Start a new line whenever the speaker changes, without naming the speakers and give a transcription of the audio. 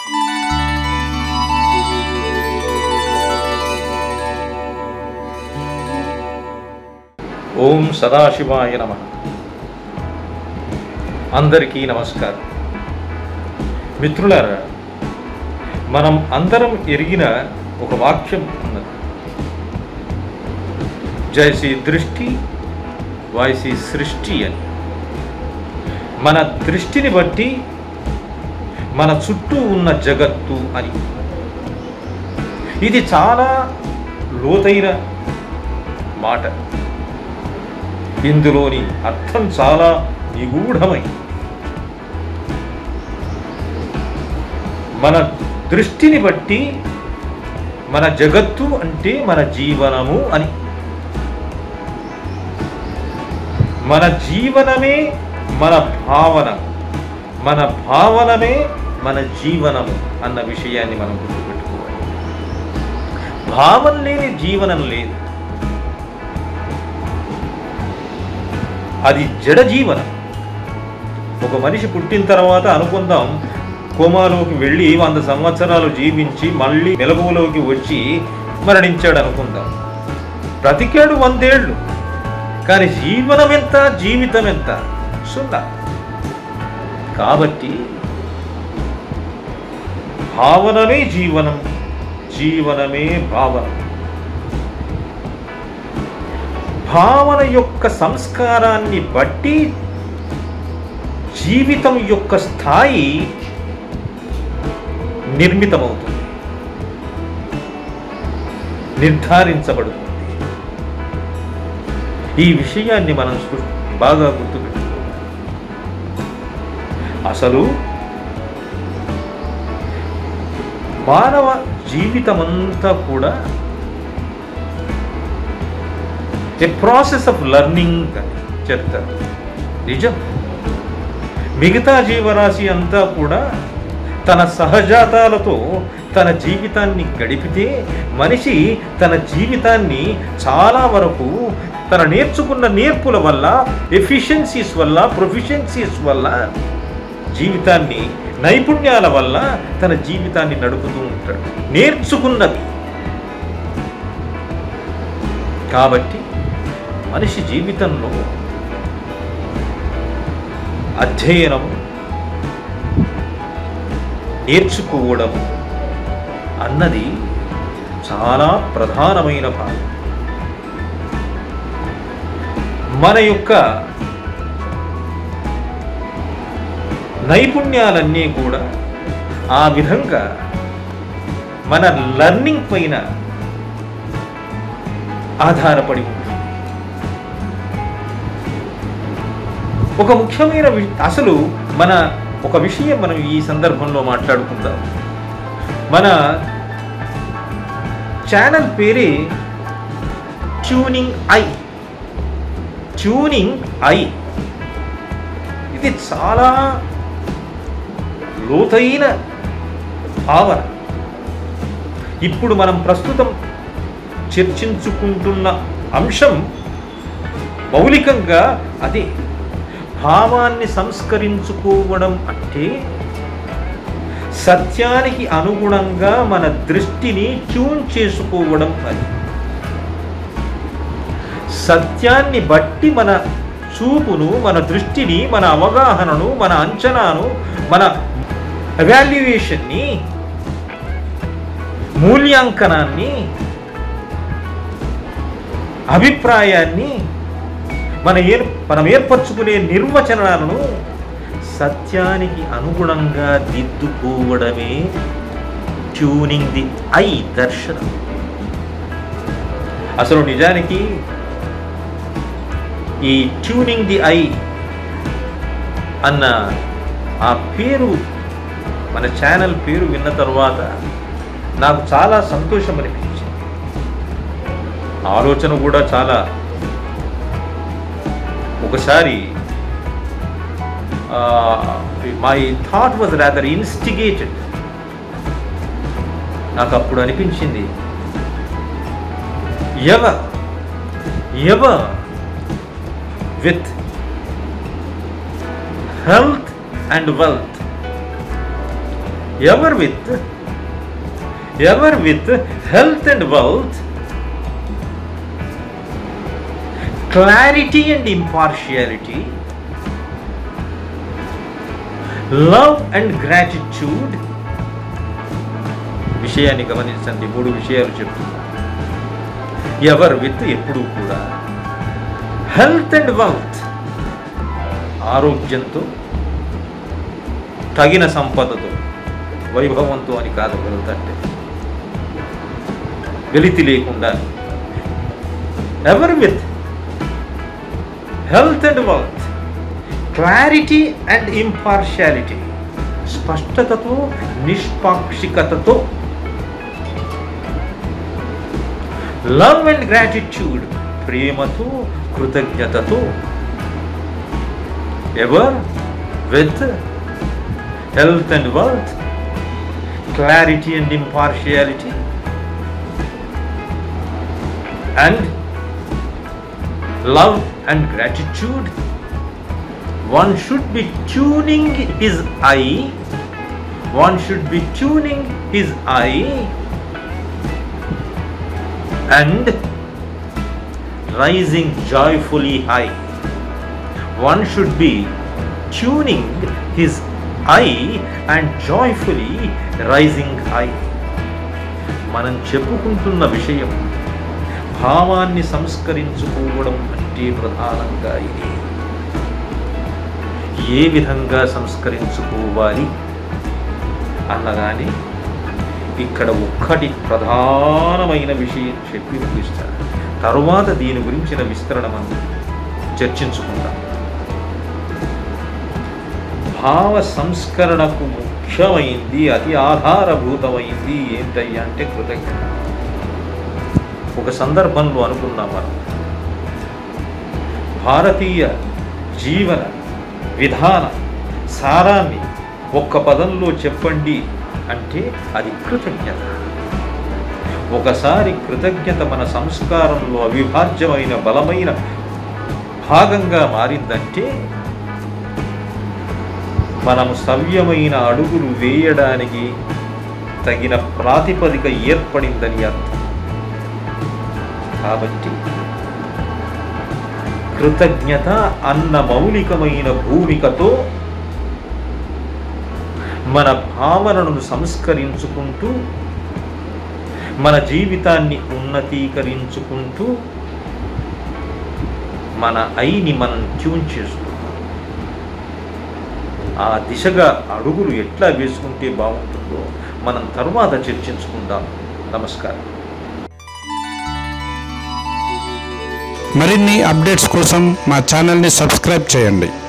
ఓం సదాశివాయ నమః. అందరికీ నమస్కారం. మిత్రులారా, మనం అందరం ఎరిగిన ఒక వాక్యం ఉన్నది. జైసి దృష్టి వాయిసి సృష్టి అని. మన దృష్టిని బట్టి మన చుట్టూ ఉన్న జగత్తు అని. ఇది చాలా లోతైన మాట. ఇందులోని అర్థం చాలా నిగూఢమైంది. మన దృష్టిని బట్టి మన జగత్తు అంటే మన జీవనము అని. మన జీవనమే మన భావన, మన భావనమే మన జీవనము అన్న విషయాన్ని మనం గుర్తుపెట్టుకోవాలి. భావన లేని జీవనం లేదు. అది జడ జీవనం. ఒక మనిషి పుట్టిన తర్వాత అనుకుందాం, కోమాలోకి వెళ్ళి 100 సంవత్సరాలు జీవించి మళ్ళీ మెలకువలోకి వచ్చి మరణించాడు అనుకుందాం. బ్రతికాడు 100 ఏళ్ళు, కానీ జీవనం ఎంత, జీవితం ఎంత? 0. కాబట్టి భావనమే జీవనం, జీవనమే భావన. భావన యొక్క సంస్కారాన్ని బట్టి జీవితం యొక్క స్థాయి నిర్మితమవుతుంది, నిర్ధారించబడుతుంది. ఈ విషయాన్ని మనం బాగా గుర్తుపెట్టుకోవాలి. అసలు మానవ జీవితమంతా కూడా ఏ ప్రాసెస్ ఆఫ్ లర్నింగ్ అని చెప్తారు. నిజం. మిగతా జీవరాశి అంతా కూడా తన సహజాతాలతో తన జీవితాన్ని గడిపితే, మనిషి తన జీవితాన్ని చాలా వరకు తన నేర్చుకున్న నేర్పుల వల్ల, ఎఫిషియన్సీస్ వల్ల, ప్రొఫిషియన్సీస్ వల్ల, జీవితాన్ని నైపుణ్యాల వల్ల తన జీవితాన్ని నడుపుతూ ఉంటాడు, నేర్చుకున్నది. కాబట్టి మనిషి జీవితంలో అధ్యయనము, నేర్చుకోవడము అన్నది చాలా ప్రధానమైన భాగం. మన యొక్క నైపుణ్యాలన్నీ కూడా ఆ విధంగా మన లర్నింగ్ పైన ఆధారపడి ఉంటుంది. ఒక ముఖ్యమైన అసలు మన ఒక విషయం మనం ఈ సందర్భంలో మాట్లాడుకుందాం. మన ఛానల్ పేరే ట్యూనింగ్ ఐ. ట్యూనింగ్ ఐ ఇది చాలా లోతైన భావన. ఇప్పుడు మనం ప్రస్తుతం చర్చించుకుంటున్న అంశం మౌలికంగా అదే. భావాన్ని సంస్కరించుకోవడం అంటే సత్యానికి అనుగుణంగా మన దృష్టిని ట్యూన్ చేసుకోవడం అని. సత్యాన్ని బట్టి మన చూపును, మన దృష్టిని, మన అవగాహనను, మన అంచనాను, మన ఎవాల్యుయేషన్ని, మూల్యాంకనాన్ని, అభిప్రాయాన్ని, మనం ఏర్పరచుకునే నిర్వచనాలను సత్యానికి అనుగుణంగా దిద్దుకోవడమే ట్యూనింగ్ ది ఐ దర్శనం. అసలు నిజానికి ఈ ట్యూనింగ్ ది ఐ అన్న ఆ పేరు, మన ఛానల్ పేరు విన్న తర్వాత నాకు చాలా సంతోషం అనిపించింది. ఆలోచన కూడా చాలా, ఒకసారి my thought was rather instigated. నాకు అప్పుడు అనిపించింది, ever with health and wealth ever with health and wealth, clarity and impartiality, love and gratitude. విషయాన్ని గమనించండి, 3 విషయాలు చెప్తున్నా. ఎవర్ విత్ ఎప్పుడూ కూడా, హెల్త్ అండ్ వెల్త్ ఆరోగ్యంతో, తగిన సంపదతో, వైభవంతో అని కాదు వెల్త్ అంటే, వెలితి లేకుండా. Ever with health and wealth, clarity and impartiality, స్పష్టతతో నిష్పాక్షికతతో, లవ్ అండ్ గ్రాటిట్యూడ్, ప్రేమతో కృతజ్ఞతతో. Ever with health and wealth, clarity and impartiality, and love and gratitude. One should be tuning his eye, and rising joyfully high. One should be tuning his eye and joyfully rising high. మనం చెప్పుకుంటున్న విషయం భావాన్ని సంస్కరించుకోవడం అంటే ప్రధానంగా ఇది. ఏ విధంగా సంస్కరించుకోవాలి అన్నదాన్ని ఇక్కడ ఒక్కటి ప్రధానమైన విషయం చెప్పి ముగిస్తారు. తరువాత దీని గురించిన విస్తరణ మనం చర్చించుకుంటాం. భావ సంస్కరణకు ముఖ్యమైంది, అతి ఆధారభూతమైంది ఏంటయ్యా అంటే కృతజ్ఞత. ఒక సందర్భంలో అనుకున్నాం మనం, భారతీయ జీవన విధాన సారాన్ని ఒక్క పదంలో చెప్పండి అంటే అది కృతజ్ఞత. ఒకసారి కృతజ్ఞత మన సంస్కారంలో అవిభాజ్యమైన బలమైన భాగంగా మారిందంటే మనం సవ్యమైన అడుగులు వేయడానికి తగిన ప్రాతిపదిక ఏర్పడిందని అర్థం. కాబట్టి కృతజ్ఞత అన్న మౌలికమైన భూమికతో మన భావనను సంస్కరించుకుంటూ, మన జీవితాన్ని ఉన్నతీకరించుకుంటూ, మన ఐని మనం ట్యూన్ చేసుకుంటాం. ఆ దిశగా అడుగులు ఎట్లా వేసుకుంటే బాగుంటుందో మనం తర్వాత చర్చించుకుందాం. నమస్కారం.
మరిన్ని అప్డేట్స్ కోసం మా ఛానల్ని సబ్స్క్రైబ్ చేయండి.